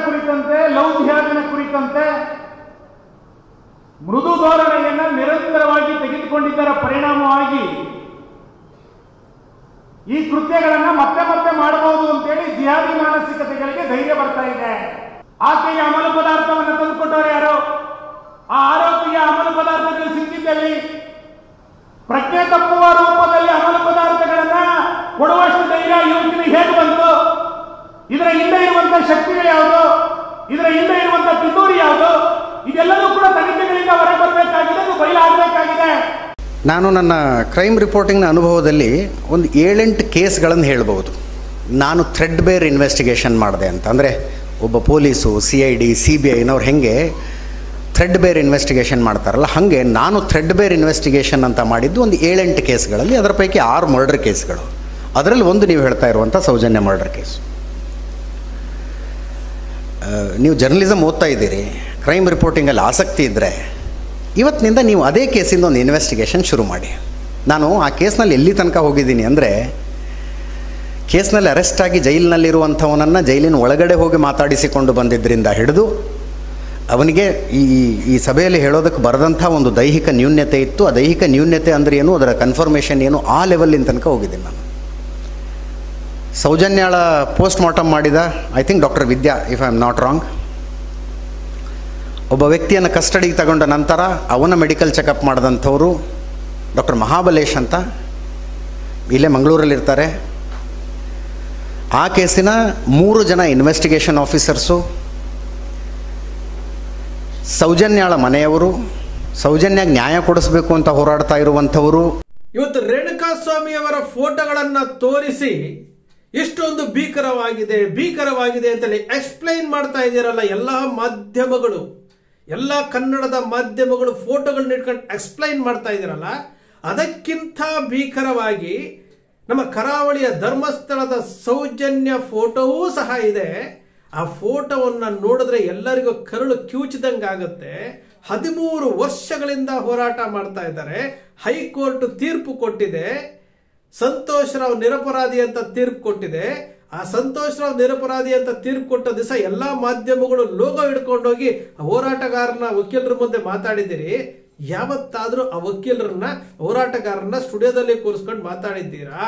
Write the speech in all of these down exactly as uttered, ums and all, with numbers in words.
ಕುರಿತಂತೆ, ಲವ್ ಜಿಹಾದಿನ ಕುರಿತಂತೆ ಮೃದು ಧೋರಣೆಯನ್ನು ನಿರಂತರವಾಗಿ ತೆಗೆದುಕೊಂಡಿದ್ದರ ಪರಿಣಾಮವಾಗಿ ಈ ಕೃತ್ಯಗಳನ್ನು ಮತ್ತೆ ಮತ್ತೆ ಮಾಡಬಹುದು ಅಂತೇಳಿ ಜಿಹಾದಿ ಮಾನಸಿಕತೆಗಳಿಗೆ ಧೈರ್ಯ ಬರ್ತಾ ಇದೆ. ಆಕೆಗೆ ಅಮಲು ಪದಾರ್ಥವನ್ನು ತಂದುಕೊಟ್ಟವರು ಯಾರು? ಆ ಆರೋಪಿಗೆ ಅಮಲು ಪದಾರ್ಥಗಳು ಸಿಕ್ಕಿದ್ದಲ್ಲಿ ಪ್ರಜ್ಞೆ ತಪ್ಪುವ ರೂಪದಲ್ಲಿ ಅಮಲು ಪದಾರ್ಥಗಳನ್ನ ಕೊಡುವಷ್ಟು ಧೈರ್ಯ ಯುವಕನಿಗೆ ಹೇಗೆ ಬಂತು? ಇದರ ಹಿಂದೆ ಇರುವಂತಹ ಶಕ್ತಿಗಳು ಯಾವುದು? ಇದರ ಹಿಂದೆ ಇರುವಂತಹ ಪಿತೂರಿ ಯಾವುದು? ಇದೆಲ್ಲವೂ ಕೂಡ ತನಿಖೆಗಳಿಂದ ಹೊರಬರಬೇಕಾಗಿದೆ, ಅದು ಬಯಲಾಗಬೇಕಾಗಿದೆ. ನಾನು ನನ್ನ ಕ್ರೈಮ್ ರಿಪೋರ್ಟಿಂಗ್ನ ಅನುಭವದಲ್ಲಿ ಒಂದು ಏಳೆಂಟು ಕೇಸ್ಗಳನ್ನು ಹೇಳ್ಬೋದು. ನಾನು ಥ್ರೆಡ್ ಬೇರ್ ಇನ್ವೆಸ್ಟಿಗೇಷನ್ ಮಾಡಿದೆ ಅಂತ. ಅಂದರೆ ಒಬ್ಬ police, C I D, C B ಐನವ್ರು ಹೆಂಗೆ ಥ್ರೆಡ್ ಬೇರ್ ಇನ್ವೆಸ್ಟಿಗೇಷನ್ ಮಾಡ್ತಾರಲ್ಲ, ಹಾಗೆ ನಾನು ಥ್ರೆಡ್ ಬೇರ್ ಇನ್ವೆಸ್ಟಿಗೇಷನ್ ಅಂತ ಮಾಡಿದ್ದು ಒಂದು ಏಳೆಂಟು ಕೇಸ್ಗಳಲ್ಲಿ. ಅದರ ಪೈಕಿ ಆರು ಮರ್ಡರ್ ಕೇಸ್ಗಳು. ಅದರಲ್ಲಿ ಒಂದು ನೀವು ಹೇಳ್ತಾ ಇರುವಂಥ ಸೌಜನ್ಯ ಮರ್ಡರ್ ಕೇಸ್. ನೀವು ಜರ್ನಲಿಸಮ್ ಓದ್ತಾ ಇದ್ದೀರಿ, ಕ್ರೈಮ್ ರಿಪೋರ್ಟಿಂಗಲ್ಲಿ ಆಸಕ್ತಿ ಇದ್ದರೆ ಇವತ್ತಿನಿಂದ ನೀವು ಅದೇ ಕೇಸಿಂದ ಒಂದು ಇನ್ವೆಸ್ಟಿಗೇಷನ್ ಶುರು ಮಾಡಿ. ನಾನು ಆ ಕೇಸ್ನಲ್ಲಿ ಎಲ್ಲಿ ತನಕ ಹೋಗಿದ್ದೀನಿ ಅಂದರೆ, ಕೇಸ್ನಲ್ಲಿ ಅರೆಸ್ಟ್ ಆಗಿ ಜೈಲಿನಲ್ಲಿರುವಂಥವನನ್ನು ಜೈಲಿನ ಒಳಗಡೆ ಹೋಗಿ ಮಾತಾಡಿಸಿಕೊಂಡು ಬಂದಿದ್ದರಿಂದ ಹಿಡಿದು ಅವನಿಗೆ ಈ ಈ ಸಭೆಯಲ್ಲಿ ಹೇಳೋದಕ್ಕೆ ಬರೆದಂಥ ಒಂದು ದೈಹಿಕ ನ್ಯೂನ್ಯತೆ ಇತ್ತು. ಆ ದೈಹಿಕ ನ್ಯೂನ್ಯತೆ ಅಂದರೆ ಏನು, ಅದರ ಕನ್ಫರ್ಮೇಷನ್ ಏನು, ಆ ಲೆವೆಲ್ಲಿನ ತನಕ ಹೋಗಿದ್ದೀನಿ ನಾನು. ಸೌಜನ್ಯಾಳ ಪೋಸ್ಟ್ ಮಾರ್ಟಮ್ ಮಾಡಿದ I think doctor Vidya, if I am not wrong. ಒಬ್ಬ ವ್ಯಕ್ತಿಯನ್ನು ಕಸ್ಟಡಿಗೆ ತಗೊಂಡ ನಂತರ ಅವನ ಮೆಡಿಕಲ್ ಚೆಕಪ್ ಮಾಡಿದಂಥವರು ಡಾಕ್ಟರ್ ಮಹಾಬಲೇಶ್ ಅಂತ, ಇಲ್ಲೇ ಮಂಗಳೂರಲ್ಲಿರ್ತಾರೆ. ಆ ಕೇಸಿನ ಮೂರು ಜನ ಇನ್ವೆಸ್ಟಿಗೇಷನ್ ಆಫೀಸರ್ಸು, ಸೌಜನ್ಯಾಳ ಮನೆಯವರು, ಸೌಜನ್ಯಾಗ ನ್ಯಾಯ ಕೊಡಿಸ್ಬೇಕು ಅಂತ ಹೋರಾಡ್ತಾ ಇರುವಂಥವರು. ಇವತ್ತು ರೇಣುಕಾಸ್ವಾಮಿ ಅವರ ಫೋಟೋಗಳನ್ನು ತೋರಿಸಿ ಇಷ್ಟೊಂದು ಭೀಕರವಾಗಿದೆ ಭೀಕರವಾಗಿದೆ ಅಂತೇಳಿ ಎಕ್ಸ್ಪ್ಲೈನ್ ಮಾಡ್ತಾ ಇದ್ದೀರಲ್ಲ ಎಲ್ಲ ಮಾಧ್ಯಮಗಳು, ಎಲ್ಲ ಕನ್ನಡದ ಮಾಧ್ಯಮಗಳು ಫೋಟೋಗಳನ್ನ ಇಟ್ಕೊಂಡು ಎಕ್ಸ್ಪ್ಲೈನ್ ಮಾಡ್ತಾ ಇದ್ದೀರಲ್ಲ, ಅದಕ್ಕಿಂತ ಭೀಕರವಾಗಿ ನಮ್ಮ ಕರಾವಳಿಯ ಧರ್ಮಸ್ಥಳದ ಸೌಜನ್ಯ ಫೋಟೋವೂ ಸಹ ಇದೆ. ಆ ಫೋಟೋವನ್ನು ನೋಡಿದ್ರೆ ಎಲ್ಲರಿಗೂ ಕರುಳು ಕಿವುಚಿದಂಗಾಗುತ್ತೆ. ಹದಿಮೂರು ವರ್ಷಗಳಿಂದ ಹೋರಾಟ ಮಾಡ್ತಾ ಇದ್ದಾರೆ. ಹೈಕೋರ್ಟ್ ತೀರ್ಪು ಕೊಟ್ಟಿದೆ, ಸಂತೋಷ್ ರಾವ್ ನಿರಪರಾಧಿ ಅಂತ ತೀರ್ಪು ಕೊಟ್ಟಿದೆ. ಆ ಸಂತೋಷ್ ರಾವ್ ನಿರಪರಾಧಿ ಅಂತ ತೀರ್ಪು ಕೊಟ್ಟ ದಿವಸ ಎಲ್ಲಾ ಮಾಧ್ಯಮಗಳು ಲೋಗೋ ಹಿಡ್ಕೊಂಡೋಗಿ ಹೋರಾಟಗಾರನ ವಕೀಲರ ಮುಂದೆ ಮಾತಾಡಿದ್ದೀರಿ. ಯಾವತ್ತಾದ್ರೂ ಆ ವಕೀಲರನ್ನ ಹೋರಾಟಗಾರನ ಸ್ಟುಡಿಯೋದಲ್ಲಿ ಕೂರಿಸ್ಕೊಂಡು ಮಾತಾಡಿದ್ದೀರಾ?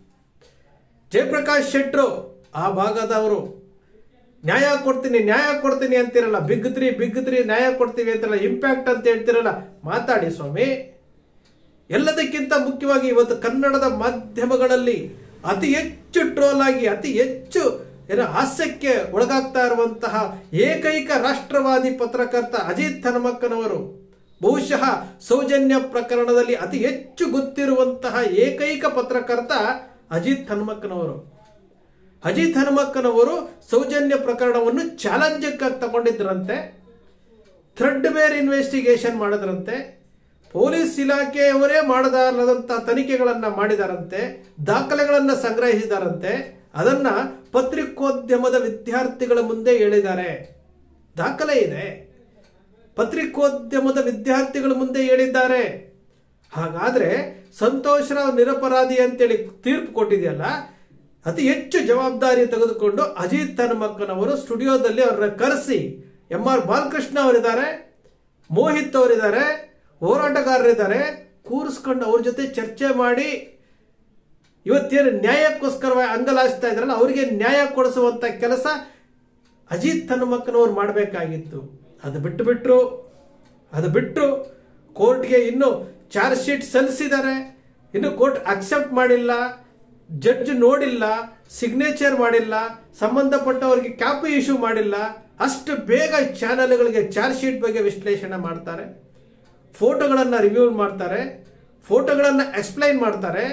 ಜಯಪ್ರಕಾಶ್ ಶೆಟ್ರು ಆ ಭಾಗದವರು ನ್ಯಾಯ ಕೊಡ್ತೀನಿ ನ್ಯಾಯ ಕೊಡ್ತೀನಿ ಅಂತಿರಲ್ಲ, ಬಿಗ್ ತ್ರೀ ಬಿಗ್ ತ್ರೀ ನ್ಯಾಯ ಕೊಡ್ತೀವಿ ಅಂತಿರಲ್ಲ, ಇಂಪ್ಯಾಕ್ಟ್ ಅಂತ ಹೇಳ್ತಿರಲ್ಲ, ಮಾತಾಡಿ ಸ್ವಾಮಿ. ಎಲ್ಲದಕ್ಕಿಂತ ಮುಖ್ಯವಾಗಿ ಇವತ್ತು ಕನ್ನಡದ ಮಾಧ್ಯಮಗಳಲ್ಲಿ ಅತಿ ಹೆಚ್ಚು ಟ್ರೋಲ್ ಆಗಿ ಅತಿ ಹೆಚ್ಚು ಏನೋ ಹಾಸ್ಯಕ್ಕೆ ಒಳಗಾಗ್ತಾ ಇರುವಂತಹ ಏಕೈಕ ರಾಷ್ಟ್ರವಾದಿ ಪತ್ರಕರ್ತ ಅಜಿತ್ ಹನುಮಕ್ಕನವರು, ಬಹುಶಃ ಸೌಜನ್ಯ ಪ್ರಕರಣದಲ್ಲಿ ಅತಿ ಹೆಚ್ಚು ಗೊತ್ತಿರುವಂತಹ ಏಕೈಕ ಪತ್ರಕರ್ತ ಅಜಿತ್ ಹನುಮಕ್ಕನವರು. ಅಜಿತ್ ಹನುಮಕ್ಕನವರು ಸೌಜನ್ಯ ಪ್ರಕರಣವನ್ನು ಚಾಲೆಂಜಕ್ಕಾಗಿ ತಗೊಂಡಿದ್ರಂತೆ, ಥ್ರೆಡ್ ಬೇರ್ ಇನ್ವೆಸ್ಟಿಗೇಷನ್ ಮಾಡಿದ್ರಂತೆ, ಪೊಲೀಸ್ ಇಲಾಖೆಯವರೇ ಮಾಡದಾರದಂತಹ ತನಿಖೆಗಳನ್ನ ಮಾಡಿದಾರಂತೆ, ದಾಖಲೆಗಳನ್ನ ಸಂಗ್ರಹಿಸಿದಾರಂತೆ, ಅದನ್ನ ಪತ್ರಿಕೋದ್ಯಮದ ವಿದ್ಯಾರ್ಥಿಗಳ ಮುಂದೆ ಹೇಳಿದ್ದಾರೆ. ದಾಖಲೆ ಇದೆ, ಪತ್ರಿಕೋದ್ಯಮದ ವಿದ್ಯಾರ್ಥಿಗಳ ಮುಂದೆ ಹೇಳಿದ್ದಾರೆ. ಹಾಗಾದ್ರೆ ಸಂತೋಷ್ ರಾವ್ ನಿರಪರಾಧಿ ಅಂತೇಳಿ ತೀರ್ಪು ಕೊಟ್ಟಿದೆಯಲ್ಲ, ಅತಿ ಹೆಚ್ಚು ಜವಾಬ್ದಾರಿ ತೆಗೆದುಕೊಂಡು ಅಜಿತ್ ಹನುಮಕ್ಕನವರು ಸ್ಟುಡಿಯೋದಲ್ಲಿ ಅವರನ್ನ ಕರೆಸಿ, ಎಂ ಆರ್ ಬಾಲಕೃಷ್ಣ ಅವರಿದ್ದಾರೆ, ಮೋಹಿತ್ ಅವರಿದ್ದಾರೆ, ಹೋರಾಟಗಾರರಿದ್ದಾರೆ, ಕೂರಿಸ್ಕೊಂಡು ಅವ್ರ ಜೊತೆ ಚರ್ಚೆ ಮಾಡಿ ಇವತ್ತೇನು ನ್ಯಾಯಕ್ಕೋಸ್ಕರವಾಗಿ ಅಂಗಲಾಚ್ತಾ ಇದ್ರಲ್ಲ ಅವರಿಗೆ ನ್ಯಾಯ ಕೊಡಿಸುವಂತ ಕೆಲಸ ಅಜಿತ್ ಹನುಮಕ್ಕನವ್ರು ಮಾಡಬೇಕಾಗಿತ್ತು. ಅದು ಬಿಟ್ಟು ಬಿಟ್ರು ಅದು ಬಿಟ್ಟು ಕೋರ್ಟ್ಗೆ ಇನ್ನು ಚಾರ್ಜ್ ಶೀಟ್ ಸಲ್ಲಿಸಿದ್ದಾರೆ, ಇನ್ನು ಕೋರ್ಟ್ ಅಕ್ಸೆಪ್ಟ್ ಮಾಡಿಲ್ಲ, ಜಡ್ಜ್ ನೋಡಿಲ್ಲ, ಸಿಗ್ನೇಚರ್ ಮಾಡಿಲ್ಲ, ಸಂಬಂಧಪಟ್ಟವರಿಗೆ ಕಾಪಿ ಇಶ್ಯೂ ಮಾಡಿಲ್ಲ. ಅಷ್ಟು ಬೇಗ ಚಾನೆಲ್ಗಳಿಗೆ ಚಾರ್ಜ್ ಶೀಟ್ ಬಗ್ಗೆ ವಿಶ್ಲೇಷಣೆ ಮಾಡ್ತಾರೆ, ಫೋಟೋಗಳನ್ನು ರಿವ್ಯೂ ಮಾಡ್ತಾರೆ, ಫೋಟೋಗಳನ್ನು ಎಕ್ಸ್ಪ್ಲೈನ್ ಮಾಡ್ತಾರೆ.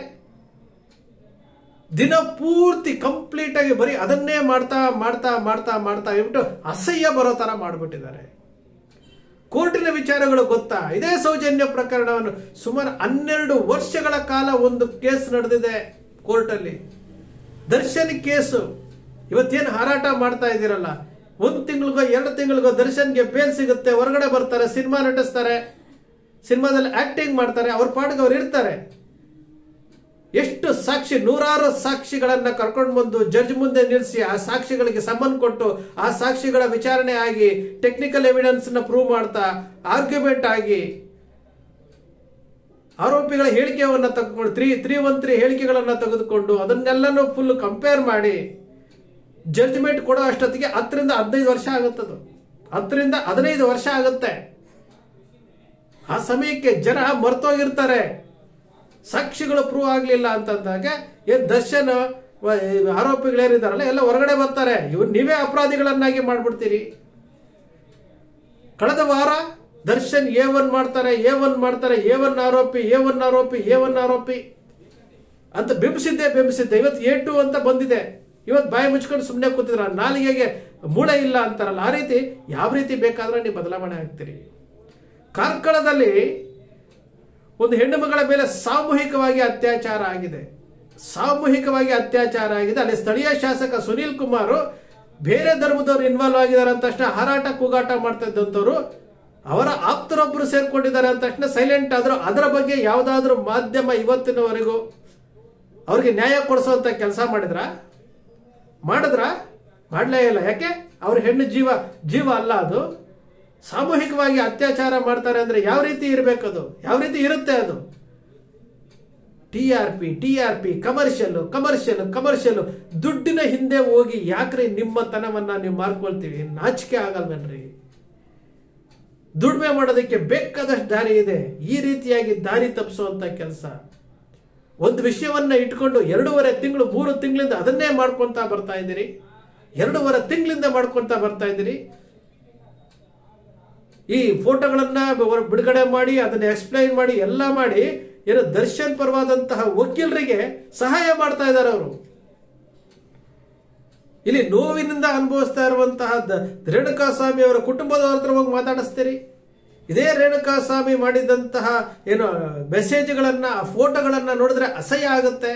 ದಿನ ಪೂರ್ತಿ ಕಂಪ್ಲೀಟ್ ಆಗಿ ಬರೀ ಅದನ್ನೇ ಮಾಡ್ತಾ ಮಾಡ್ತಾ ಮಾಡ್ತಾ ಮಾಡ್ತಾ ಹೇಳ್ಬಿಟ್ಟು ಅಸಹ್ಯ ಬರೋ ತರ ಮಾಡಿಬಿಟ್ಟಿದ್ದಾರೆ. ಕೋರ್ಟಿನ ವಿಚಾರಗಳು ಗೊತ್ತಾ? ಇದೇ ಸೌಜನ್ಯ ಪ್ರಕರಣವನ್ನು ಸುಮಾರು ಹನ್ನೆರಡು ವರ್ಷಗಳ ಕಾಲ ಒಂದು ಕೇಸ್ ನಡೆದಿದೆ ಕೋರ್ಟಲ್ಲಿ. ದರ್ಶನ್ ಕೇಸು ಇವತ್ತೇನು ಹಾರಾಟ ಮಾಡ್ತಾ ಇದ್ದೀರಲ್ಲ, ಒಂದು ತಿಂಗಳಿಗೋ ಎರಡು ತಿಂಗಳಿಗೋ ದರ್ಶನ್ಗೆ ಬೇಲ್ ಸಿಗುತ್ತೆ, ಹೊರಗಡೆ ಬರ್ತಾರೆ, ಸಿನಿಮಾ ನಟಿಸ್ತಾರೆ, ಸಿನಿಮಾದಲ್ಲಿ ಆಕ್ಟಿಂಗ್ ಮಾಡ್ತಾರೆ, ಅವ್ರ ಪಾಡಿಗೆ ಅವ್ರು ಇರ್ತಾರೆ. ಎಷ್ಟು ಸಾಕ್ಷಿ, ನೂರಾರು ಸಾಕ್ಷಿಗಳನ್ನ ಕರ್ಕೊಂಡು ಬಂದು ಜಡ್ಜ್ ಮುಂದೆ ನಿಲ್ಲಿಸಿ ಆ ಸಾಕ್ಷಿಗಳಿಗೆ ಸಮನ್ ಕೊಟ್ಟು ಆ ಸಾಕ್ಷಿಗಳ ವಿಚಾರಣೆ ಆಗಿ ಟೆಕ್ನಿಕಲ್ ಎವಿಡೆನ್ಸ್ ನ ಪ್ರೂವ್ ಮಾಡ್ತಾ ಆರ್ಗ್ಯುಮೆಂಟ್ ಆಗಿ ಆರೋಪಿಗಳ ಹೇಳಿಕೆಯನ್ನ ತೆಗೆದುಕೊಂಡು ತ್ರೀ ತ್ರೀ ಒನ್ ತ್ರೀ ಹೇಳಿಕೆಗಳನ್ನ ತೆಗೆದುಕೊಂಡು ಅದನ್ನೆಲ್ಲನೂ ಫುಲ್ ಕಂಪೇರ್ ಮಾಡಿ ಜಡ್ಜ್ಮೆಂಟ್ ಕೊಡೋ ಅಷ್ಟೊತ್ತಿಗೆ ಹತ್ತರಿಂದ ಹದಿನೈದು ವರ್ಷ ಆಗುತ್ತದು. ಹತ್ತರಿಂದ ಹದಿನೈದು ವರ್ಷ ಆಗುತ್ತೆ. ಆ ಸಮಯಕ್ಕೆ ಜನ ಮರ್ತೋಗಿರ್ತಾರೆ. ಸಾಕ್ಷಿಗಳು ಪ್ರೂವ್ ಆಗ್ಲಿಲ್ಲ ಅಂತಂದಾಗ ಏನ್ ದರ್ಶನ್ ಆರೋಪಿಗಳೇನಿದಾರಲ್ಲ ಎಲ್ಲ ಹೊರಗಡೆ ಬರ್ತಾರೆ. ಇವ್ ನೀವೇ ಅಪರಾಧಿಗಳನ್ನಾಗಿ ಮಾಡ್ಬಿಡ್ತೀರಿ. ಕಳೆದ ವಾರ ದರ್ಶನ್ ಎ ಒನ್ ಮಾಡ್ತಾರೆ ಎ ಒನ್ ಮಾಡ್ತಾರೆ ಎ ಒನ್ ಆರೋಪಿ ಎ ಒನ್ ಆರೋಪಿ ಎ ಒನ್ ಆರೋಪಿ ಅಂತ ಬಿಂಬಿಸಿದ್ದೆ ಬಿಂಬಿಸಿದ್ದೆ ಇವತ್ತು ಎ ಟು ಅಂತ ಬಂದಿದೆ. ಇವತ್ತು ಬಾಯಿ ಮುಚ್ಕೊಂಡು ಸುಮ್ಮನೆ ಕೂತಿದ್ರ, ನಾಲಿಗೆಗೆ ಮೂಳೆ ಇಲ್ಲ ಅಂತಾರಲ್ಲ, ಆ ರೀತಿ ಯಾವ ರೀತಿ ಬೇಕಾದ್ರೆ ನೀವು ಬದಲಾವಣೆ ಆಗ್ತೀರಿ. ಕಾರ್ಕಳದಲ್ಲಿ ಒಂದು ಹೆಣ್ಣು ಮಗಳ ಮೇಲೆ ಸಾಮೂಹಿಕವಾಗಿ ಅತ್ಯಾಚಾರ ಆಗಿದೆ. ಸಾಮೂಹಿಕವಾಗಿ ಅತ್ಯಾಚಾರ ಆಗಿದೆ. ಅಲ್ಲಿ ಸ್ಥಳೀಯ ಶಾಸಕ ಸುನೀಲ್ ಕುಮಾರ್ ಬೇರೆ ಧರ್ಮದವರು ಇನ್ವಾಲ್ವ್ ಆಗಿದ್ದಾರೆ ಅಂತ ತಕ್ಷಣ ಹಾರಾಟ ಕೂಗಾಟ ಮಾಡ್ತಾ ಇದ್ದಂಥವ್ರು ಅವರ ಆಪ್ತರೊಬ್ಬರು ಸೇರ್ಕೊಂಡಿದ್ದಾರೆ ಅಂತ ತಕ್ಷಣ ಸೈಲೆಂಟ್ ಆದ್ರು. ಅದರ ಬಗ್ಗೆ ಯಾವುದಾದ್ರೂ ಮಾಧ್ಯಮ ಇವತ್ತಿನವರೆಗೂ ಅವ್ರಿಗೆ ನ್ಯಾಯ ಕೊಡಿಸುವಂತ ಕೆಲಸ ಮಾಡಿದ್ರ ಮಾಡಿದ್ರ ಮಾಡಲೇ ಇಲ್ಲ. ಯಾಕೆ? ಅವ್ರ ಹೆಣ್ಣು ಜೀವ ಜೀವ ಅಲ್ಲ ಅದು. ಸಾಮೂಹಿಕವಾಗಿ ಅತ್ಯಾಚಾರ ಮಾಡ್ತಾರೆ ಅಂದ್ರೆ ಯಾವ ರೀತಿ ಇರಬೇಕದು? ಯಾವ ರೀತಿ ಇರುತ್ತೆ ಅದು? T R P T R P commercial commercial commercial ದುಡ್ಡಿನ ಹಿಂದೆ ಹೋಗಿ ಯಾಕ್ರಿ ನಿಮ್ಮ ತನವನ್ನ ನೀವು ಮಾರ್ಕೊಳ್ತೀವಿ? ನಾಚಿಕೆ ಆಗಲ್ವೇನ್ರಿ? ದುಡಿಮೆ ಮಾಡೋದಕ್ಕೆ ಬೇಕಾದಷ್ಟು ದಾರಿ ಇದೆ. ಈ ರೀತಿಯಾಗಿ ದಾರಿ ತಪ್ಪಿಸುವಂತ ಕೆಲಸ, ಒಂದು ವಿಷಯವನ್ನ ಇಟ್ಕೊಂಡು ಎರಡೂವರೆ ತಿಂಗಳು ಮೂರು ತಿಂಗಳಿಂದ ಅದನ್ನೇ ಮಾಡ್ಕೊಂತ ಬರ್ತಾ ಇದ್ದೀರಿ. ಎರಡೂವರೆ ತಿಂಗಳಿಂದ ಮಾಡ್ಕೊಂತ ಬರ್ತಾ ಇದ್ದೀರಿ. ಈ ಫೋಟೋಗಳನ್ನ ಬಿಡುಗಡೆ ಮಾಡಿ ಅದನ್ನ ಎಕ್ಸ್ಪ್ಲೈನ್ ಮಾಡಿ ಎಲ್ಲ ಮಾಡಿ ಏನೋ ದರ್ಶನ್ ಪರವಾದಂತಹ ವಕೀಲರಿಗೆ ಸಹಾಯ ಮಾಡ್ತಾ ಇದ್ದಾರೆ ಅವರು. ಇಲ್ಲಿ ನೋವಿನಿಂದ ಅನುಭವಿಸ್ತಾ ಇರುವಂತಹ ರೇಣುಕಾಸ್ವಾಮಿ ಅವರ ಕುಟುಂಬದವರ ಹತ್ರ ಹೋಗಿ ಮಾತಾಡಿಸ್ತೀರಿ. ಇದೇ ರೇಣುಕಾಸ್ವಾಮಿ ಮಾಡಿದಂತಹ ಏನು ಮೆಸೇಜ್ಗಳನ್ನ ಫೋಟೋಗಳನ್ನ ನೋಡಿದ್ರೆ ಅಸಹ್ಯ ಆಗುತ್ತೆ.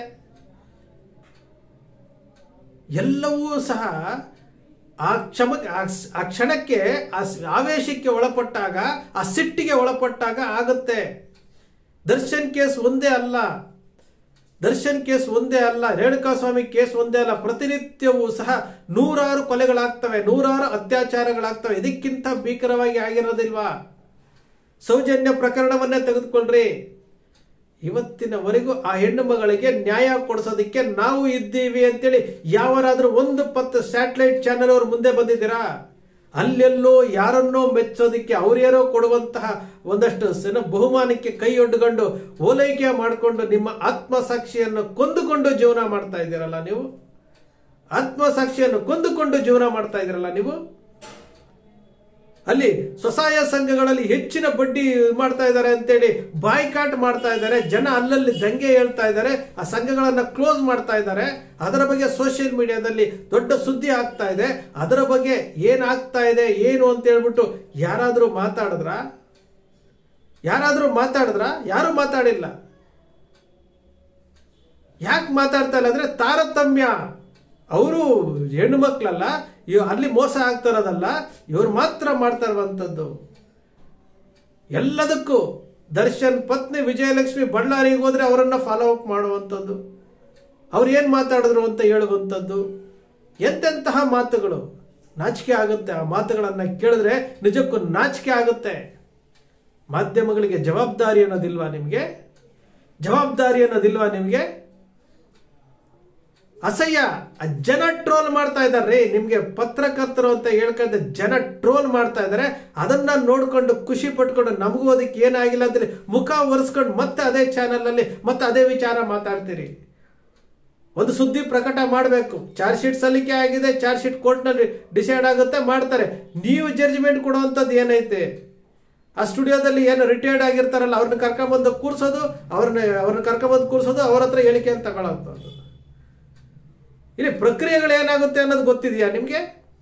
ಎಲ್ಲವೂ ಸಹ ಆ ಕ್ಷಮ ಆ ಕ್ಷಣಕ್ಕೆ ಆ ಆವೇಶಕ್ಕೆ ಒಳಪಟ್ಟಾಗ ಆ ಸಿಟ್ಟಿಗೆ ಒಳಪಟ್ಟಾಗ ಆಗುತ್ತೆ. ದರ್ಶನ್ ಕೇಸ್ ಒಂದೇ ಅಲ್ಲ, ದರ್ಶನ್ ಕೇಸ್ ಒಂದೇ ಅಲ್ಲ, ರೇಣುಕಾಸ್ವಾಮಿ ಕೇಸ್ ಒಂದೇ ಅಲ್ಲ. ಪ್ರತಿನಿತ್ಯವೂ ಸಹ ನೂರಾರು ಕೊಲೆಗಳಾಗ್ತವೆ, ನೂರಾರು ಅತ್ಯಾಚಾರಗಳಾಗ್ತವೆ. ಇದಕ್ಕಿಂತ ಭೀಕರವಾಗಿ ಆಗಿರೋದಿಲ್ವಾ? ಸೌಜನ್ಯ ಪ್ರಕರಣವನ್ನೇ ತೆಗೆದುಕೊಳ್ಳ್ರಿ. ಇವತ್ತಿನವರೆಗೂ ಆ ಹೆಣ್ಣು ಮಗಳಿಗೆ ನ್ಯಾಯ ಕೊಡಿಸೋದಕ್ಕೆ ನಾವು ಇದ್ದೀವಿ ಅಂತೇಳಿ ಯಾವರಾದ್ರೂ ಒಂದು ಪತ್ತು ಸ್ಯಾಟಲೈಟ್ ಚಾನೆಲ್ ಅವರು ಮುಂದೆ ಬಂದಿದ್ದೀರಾ? ಅಲ್ಲೆಲ್ಲೋ ಯಾರನ್ನೋ ಮೆಚ್ಚೋದಿಕ್ಕೆ ಅವ್ರೇನೋ ಕೊಡುವಂತಹ ಒಂದಷ್ಟು ಬಹುಮಾನಕ್ಕೆ ಕೈಯೊಡ್ಡುಕೊಂಡು ಓಲೈಕೆ ಮಾಡಿಕೊಂಡು ನಿಮ್ಮ ಆತ್ಮಸಾಕ್ಷಿಯನ್ನು ಕೊಂದುಕೊಂಡು ಜೀವನ ಮಾಡ್ತಾ ಇದ್ದೀರಲ್ಲ ನೀವು. ಆತ್ಮಸಾಕ್ಷಿಯನ್ನು ಕೊಂದುಕೊಂಡು ಜೀವನ ಮಾಡ್ತಾ ಇದ್ದೀರಲ್ಲ ನೀವು. ಅಲ್ಲಿ ಸ್ವಸಹಾಯ ಸಂಘಗಳಲ್ಲಿ ಹೆಚ್ಚಿನ ಬಡ್ಡಿ ಮಾಡ್ತಾ ಇದ್ದಾರೆ ಅಂತೇಳಿ ಬಾಯ್ಕಾಟ್ ಮಾಡ್ತಾ ಇದ್ದಾರೆ. ಜನ ಅಲ್ಲಲ್ಲಿ ದಂಗೆ ಹೇಳ್ತಾ ಇದ್ದಾರೆ. ಆ ಸಂಘಗಳನ್ನ ಕ್ಲೋಸ್ ಮಾಡ್ತಾ ಇದ್ದಾರೆ. ಅದರ ಬಗ್ಗೆ ಸೋಷಿಯಲ್ ಮೀಡಿಯಾದಲ್ಲಿ ದೊಡ್ಡ ಸುದ್ದಿ ಆಗ್ತಾ ಇದೆ. ಅದರ ಬಗ್ಗೆ ಏನಾಗ್ತಾ ಇದೆ ಏನು ಅಂತ ಹೇಳ್ಬಿಟ್ಟು ಯಾರಾದ್ರೂ ಮಾತಾಡಿದ್ರ? ಯಾರಾದ್ರೂ ಮಾತಾಡಿದ್ರ? ಯಾರು ಮಾತಾಡಿಲ್ಲ. ಯಾಕೆ ಮಾತಾಡ್ತಾ ಇಲ್ಲ ಅಂದ್ರೆ ತಾರತಮ್ಯ. ಅವರು ಹೆಣ್ಣು ಮಕ್ಕಳಲ್ಲ, ಅಲ್ಲಿ ಮೋಸ ಆಗ್ತಾರದಲ್ಲ, ಇವ್ರು ಮಾತ್ರ ಮಾಡ್ತಾ ಇರುವಂತದ್ದು. ಎಲ್ಲದಕ್ಕೂ ದರ್ಶನ್ ಪತ್ನಿ ವಿಜಯಲಕ್ಷ್ಮಿ ಬಳ್ಳಾರಿಗೆ ಹೋದ್ರೆ ಅವರನ್ನ ಫಾಲೋ ಅಪ್ ಮಾಡುವಂಥದ್ದು, ಅವ್ರು ಏನ್ ಮಾತಾಡಿದ್ರು ಅಂತ ಹೇಳುವಂಥದ್ದು, ಎಂತೆಂತಹ ಮಾತುಗಳು. ನಾಚಿಕೆ ಆಗುತ್ತೆ ಆ ಮಾತುಗಳನ್ನ ಕೇಳಿದ್ರೆ, ನಿಜಕ್ಕೂ ನಾಚಿಕೆ ಆಗುತ್ತೆ. ಮಾಧ್ಯಮಗಳಿಗೆ ಜವಾಬ್ದಾರಿ ಅನ್ನೋದಿಲ್ವಾ ನಿಮ್ಗೆ? ಜವಾಬ್ದಾರಿ ಅನ್ನೋದಿಲ್ವಾ ನಿಮ್ಗೆ? ಅಸಹ್ಯ. ಜನ ಟ್ರೋಲ್ ಮಾಡ್ತಾ ಇದ್ದಾರೆ. ನಿಮ್ಗೆ ಪತ್ರಕರ್ತರು ಅಂತ ಹೇಳ್ಕೊಂಡ ಜನ ಟ್ರೋಲ್ ಮಾಡ್ತಾ ಇದ್ದಾರೆ. ಅದನ್ನ ನೋಡ್ಕೊಂಡು ಖುಷಿ ಪಟ್ಕೊಂಡು ನಮಗೂ ಅದಕ್ಕೆ ಏನಾಗಿಲ್ಲ ಅಂತೇಳಿ ಮುಖ ಒರೆಸ್ಕೊಂಡು ಮತ್ತೆ ಅದೇ ಚಾನೆಲ್ ನಲ್ಲಿ ಮತ್ತೆ ಅದೇ ವಿಚಾರ ಮಾತಾಡ್ತೀರಿ. ಒಂದು ಸುದ್ದಿ ಪ್ರಕಟ ಮಾಡಬೇಕು, ಚಾರ್ಜ್ ಶೀಟ್ ಸಲ್ಲಿಕೆ ಆಗಿದೆ, ಚಾರ್ಜ್ ಶೀಟ್ ಕೋರ್ಟ್ ನಲ್ಲಿ ಡಿಸೈಡ್ ಆಗುತ್ತೆ, ಮಾಡ್ತಾರೆ. ನೀವು ಜಡ್ಜ್ಮೆಂಟ್ ಕೊಡುವಂತದ್ದು ಏನೈತೆ? ಆ ಸ್ಟುಡಿಯೋದಲ್ಲಿ ಏನು ರಿಟೈರ್ಡ್ ಆಗಿರ್ತಾರಲ್ಲ ಅವ್ರನ್ನ ಕರ್ಕೊಂಬಂದು ಕೂರ್ಸೋದು, ಅವ್ರನ್ನ ಅವ್ರನ್ನ ಕರ್ಕೊಂಬಂದು ಕೂರ್ಸೋದು, ಅವ್ರ ಹತ್ರ ಹೇಳಿಕೆ ಅಂತ ತಗೊಳ್ಳೋದು. ಇಲ್ಲಿ ಪ್ರಕ್ರಿಯೆಗಳು ಏನಾಗುತ್ತೆ ಅನ್ನೋದು ಗೊತ್ತಿದೆಯಾ ನಿಮ್ಗೆ?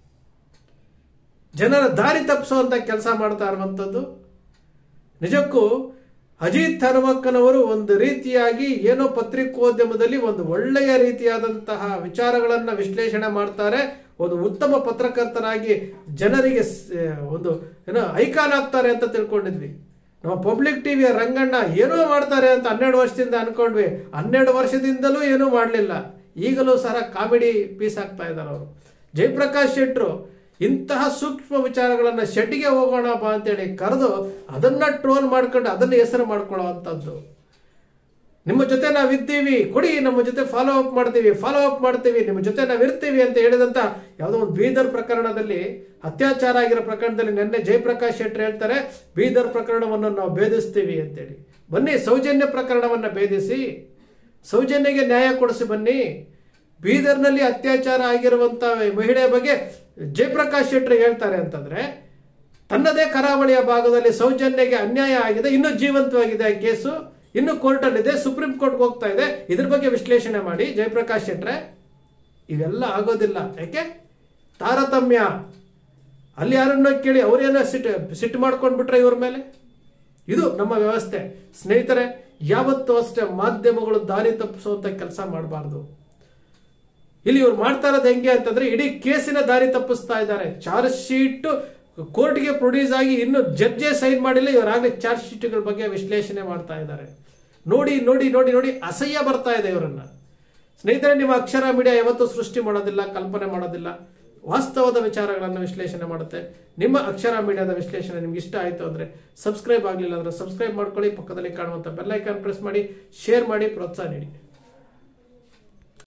ಜನರ ದಾರಿ ತಪ್ಪಿಸುವಂತ ಕೆಲಸ ಮಾಡ್ತಾ ಇರುವಂತದ್ದು. ನಿಜಕ್ಕೂ ಅಜಿತ್ ಹನುಮಕ್ಕನವರು ಒಂದು ರೀತಿಯಾಗಿ ಏನೋ ಪತ್ರಿಕೋದ್ಯಮದಲ್ಲಿ ಒಂದು ಒಳ್ಳೆಯ ರೀತಿಯಾದಂತಹ ವಿಚಾರಗಳನ್ನ ವಿಶ್ಲೇಷಣೆ ಮಾಡ್ತಾರೆ. ಒಂದು ಉತ್ತಮ ಪತ್ರಕರ್ತರಾಗಿ ಜನರಿಗೆ ಒಂದು ಏನೋ ಐಕಾನ್ ಆಗ್ತಾರೆ ಅಂತ ತಿಳ್ಕೊಂಡಿದ್ವಿ. ನಮ್ಮ ಪಬ್ಲಿಕ್ ಟಿವಿಯ ರಂಗಣ್ಣ ಏನೋ ಮಾಡ್ತಾರೆ ಅಂತ ಹನ್ನೆರಡು ವರ್ಷದಿಂದ ಅನ್ಕೊಂಡ್ವಿ. ಹನ್ನೆರಡು ವರ್ಷದಿಂದಲೂ ಏನೂ ಮಾಡಲಿಲ್ಲ. ಈಗಲೂ ಸಹ ಕಾಮಿಡಿ ಪೀಸ್ ಆಗ್ತಾ ಇದ್ದಾರೆ ಅವರು. ಜಯಪ್ರಕಾಶ್ ಶೆಟ್ಟರು ಇಂತಹ ಸೂಕ್ಷ್ಮ ವಿಚಾರಗಳನ್ನು ಶೆಟ್ಟಿಗೆ ಹೋಗೋಣ ಬಾ ಅಂತೇಳಿ ಕರೆದು ಅದನ್ನ ಟ್ರೋಲ್ ಮಾಡ್ಕೊಂಡು ಅದನ್ನ ಹೆಸರು ಮಾಡ್ಕೊಳ್ಳೋವಂಥದ್ದು. ನಿಮ್ಮ ಜೊತೆ ನಾವಿದ್ದೀವಿ, ಕೊಡಿ, ನಮ್ಮ ಜೊತೆ ಫಾಲೋ ಅಪ್ ಮಾಡ್ತೀವಿ ಫಾಲೋ ಅಪ್ ಮಾಡ್ತೀವಿ ನಿಮ್ಮ ಜೊತೆ ನಾವಿರ್ತೀವಿ ಅಂತ ಹೇಳಿದಂತ ಯಾವುದೋ ಒಂದು ಬೀದರ್ ಪ್ರಕರಣದಲ್ಲಿ, ಅತ್ಯಾಚಾರ ಆಗಿರೋ ಪ್ರಕರಣದಲ್ಲಿ ನಿನ್ನೆ ಜಯಪ್ರಕಾಶ್ ಶೆಟ್ಟರ್ ಹೇಳ್ತಾರೆ ಬೀದರ್ ಪ್ರಕರಣವನ್ನು ನಾವು ಭೇದಿಸ್ತೀವಿ ಅಂತೇಳಿ. ಬನ್ನಿ, ಸೌಜನ್ಯ ಪ್ರಕರಣವನ್ನು ಭೇದಿಸಿ, ಸೌಜನ್ಯಗೆ ನ್ಯಾಯ ಕೊಡಿಸಿ ಬನ್ನಿ. ಬೀದರ್ನಲ್ಲಿ ಅತ್ಯಾಚಾರ ಆಗಿರುವಂತ ಮಹಿಳೆಯ ಬಗ್ಗೆ ಜಯಪ್ರಕಾಶ್ ಶೆಟ್ಟರ್ ಹೇಳ್ತಾರೆ ಅಂತಂದ್ರೆ, ತನ್ನದೇ ಕರಾವಳಿಯ ಭಾಗದಲ್ಲಿ ಸೌಜನ್ಯಗೆ ಅನ್ಯಾಯ ಆಗಿದೆ, ಇನ್ನೂ ಜೀವಂತವಾಗಿದೆ ಆ ಕೇಸು, ಇನ್ನು ಕೋರ್ಟಲ್ಲಿದೆ, ಸುಪ್ರೀಂ ಕೋರ್ಟ್ಗೆ ಹೋಗ್ತಾ ಇದೆ, ಇದ್ರ ಬಗ್ಗೆ ವಿಶ್ಲೇಷಣೆ ಮಾಡಿ ಜಯಪ್ರಕಾಶ್ ಶೆಟ್ರೆ. ಇವೆಲ್ಲ ಆಗೋದಿಲ್ಲ. ಯಾಕೆ? ತಾರತಮ್ಯ. ಅಲ್ಲಿ ಯಾರನ್ನ ಕೇಳಿ ಅವ್ರೇನೋ ಸಿಟ್ಟು ಸಿಟ್ಟು ಮಾಡ್ಕೊಂಡ್ಬಿಟ್ರೆ ಇವ್ರ ಮೇಲೆ. ಇದು ನಮ್ಮ ವ್ಯವಸ್ಥೆ ಸ್ನೇಹಿತರೆ. ಯಾವತ್ತೂ ಅಷ್ಟೇ ಮಾಧ್ಯಮಗಳು ದಾರಿ ತಪ್ಪಿಸುವಂತ ಕೆಲಸ ಮಾಡಬಾರ್ದು. ಇಲ್ಲಿ ಇವ್ರು ಮಾಡ್ತಾ ಇರೋದು ಹೆಂಗೆ ಅಂತಂದ್ರೆ, ಇಡೀ ಕೇಸಿನ ದಾರಿ ತಪ್ಪಿಸ್ತಾ ಇದ್ದಾರೆ. ಚಾರ್ಜ್ ಶೀಟ್ ಕೋರ್ಟ್ಗೆ ಪ್ರೊಡ್ಯೂಸ್ ಆಗಿ ಇನ್ನು ಜಡ್ಜೆ ಸೈನ್ ಮಾಡಿಲ್ಲ, ಇವರಾಗಲೇ ಚಾರ್ಜ್ ಶೀಟ್ಗಳ ಬಗ್ಗೆ ವಿಶ್ಲೇಷಣೆ ಮಾಡ್ತಾ ಇದ್ದಾರೆ. ನೋಡಿ ನೋಡಿ ನೋಡಿ ನೋಡಿ ಅಸಹ್ಯ ಬರ್ತಾ ಇದೆ ಇವರನ್ನ. ಸ್ನೇಹಿತರೆ, ನಿಮ್ಮ ಅಕ್ಷರ ಮೀಡಿಯಾ ಯಾವತ್ತೂ ಸೃಷ್ಟಿ ಮಾಡೋದಿಲ್ಲ, ಕಲ್ಪನೆ ಮಾಡೋದಿಲ್ಲ, ವಾಸ್ತವದ ವಿಚಾರಗಳನ್ನು ವಿಶ್ಲೇಷಣೆ ಮಾಡುತ್ತೆ. ನಿಮ್ಮ ಅಕ್ಷರ ಮೀಡಿಯಾದ ವಿಶ್ಲೇಷಣೆ ನಿಮ್ಗೆ ಇಷ್ಟ ಆಯಿತು ಅಂದ್ರೆ ಸಬ್ಸ್ಕ್ರೈಬ್ ಆಗಲಿಲ್ಲ ಅಂದ್ರೆ ಸಬ್ಸ್ಕ್ರೈಬ್ ಮಾಡ್ಕೊಳ್ಳಿ, ಪಕ್ಕದಲ್ಲಿ ಕಾಣುವಂಥ ಬೆಲ್ ಐಕಾನ್ ಪ್ರೆಸ್ ಮಾಡಿ, ಶೇರ್ ಮಾಡಿ, ಪ್ರೋತ್ಸಾಹ ನೀಡಿ.